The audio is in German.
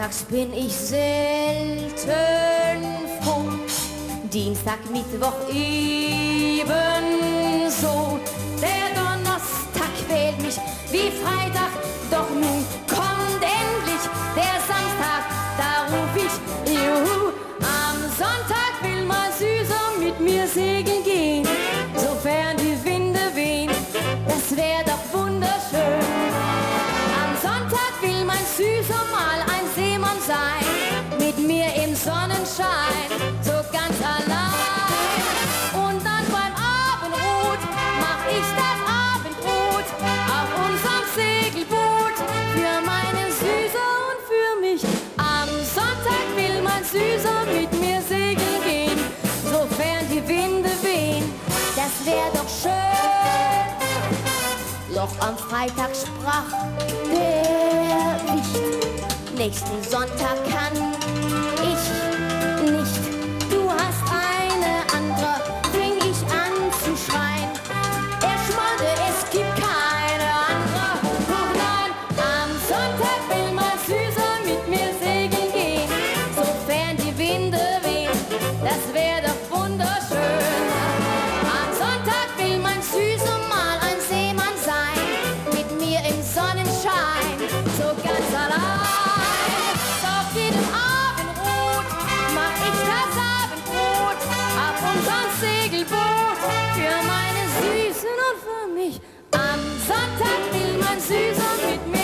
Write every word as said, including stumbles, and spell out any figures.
Freitags bin ich selten froh, Dienstag, Mittwoch ebenso. Der Donnerstag quält mich wie Freitag, doch nun kommt endlich der Samstag, da ruf ich juhu. Am Sonntag will mein Süßer mit mir segeln gehen, sofern die Winde wehen, das wär doch wunderschön. Am Sonntag will mein Süßer mal ein Seemann sein, mit mir im Sonnenschein, so ganz allein. Und dann beim Abendrot mach ich das Abendbrot auf unserem Segelboot für meinen Süßer und für mich. Am Sonntag will mein Süßer mit mir segeln gehen, sofern die Winde wehen, das wär doch schön. Doch am Freitag sprach der Wicht, nächsten Sonntag kann ich nicht. Du hast eine andere, fing ich an zu schreien. Er schmollte, es gibt keine andere. Oh nein, am Sonntag will mein Süßer mit mir segeln gehen, sofern die Winde wehen, das wär doch wunderschön. Am Sonntag will mein Süßer mal ein Seemann sein, mit mir im Sonnenschein, so ganz allein. Auf jedem Abendrot mach ich das Abendbrot auf unserem Segelboot für meine Süßen und für mich. Am Sonntag will mein Süßer mit mir